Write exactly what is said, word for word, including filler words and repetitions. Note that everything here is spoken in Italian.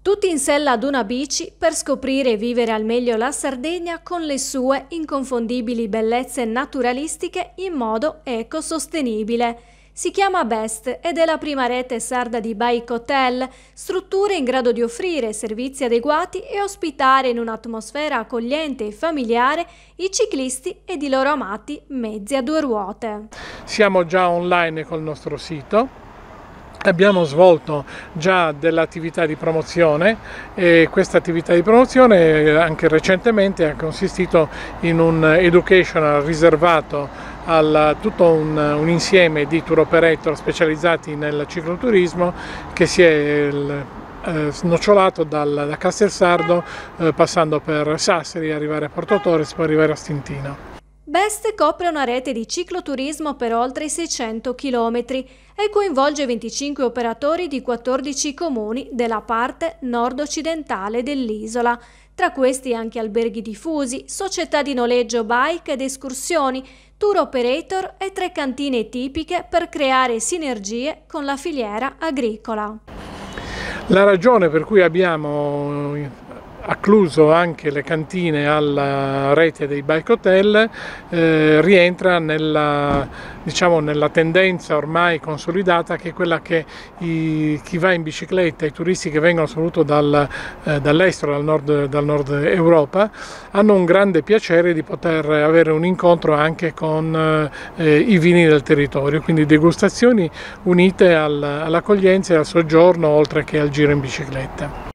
Tutti in sella ad una bici per scoprire e vivere al meglio la Sardegna con le sue inconfondibili bellezze naturalistiche in modo ecosostenibile. Si chiama Best ed è la prima rete sarda di bike hotel, strutture in grado di offrire servizi adeguati e ospitare in un'atmosfera accogliente e familiare i ciclisti ed i loro amati mezzi a due ruote. Siamo già online col nostro sito. Abbiamo svolto già dell'attività di promozione e questa attività di promozione anche recentemente ha consistito in un educational riservato a tutto un, un insieme di tour operator specializzati nel cicloturismo che si è eh, snocciolato dal, da Castelsardo eh, passando per Sassari, arrivare a Porto Torres, poi arrivare a Stintino. Best copre una rete di cicloturismo per oltre i seicento chilometri e coinvolge venticinque operatori di quattordici comuni della parte nord-occidentale dell'isola. Tra questi anche alberghi diffusi, società di noleggio bike ed escursioni, tour operator e tre cantine tipiche per creare sinergie con la filiera agricola. La ragione per cui abbiamo accluso anche le cantine alla rete dei bike hotel eh, rientra nella, diciamo, nella tendenza ormai consolidata che è quella che i, chi va in bicicletta, i turisti che vengono soprattutto dal, eh, dall'estero, dal nord, dal nord Europa, hanno un grande piacere di poter avere un incontro anche con eh, i vini del territorio, quindi degustazioni unite al, all'accoglienza e al soggiorno oltre che al giro in bicicletta.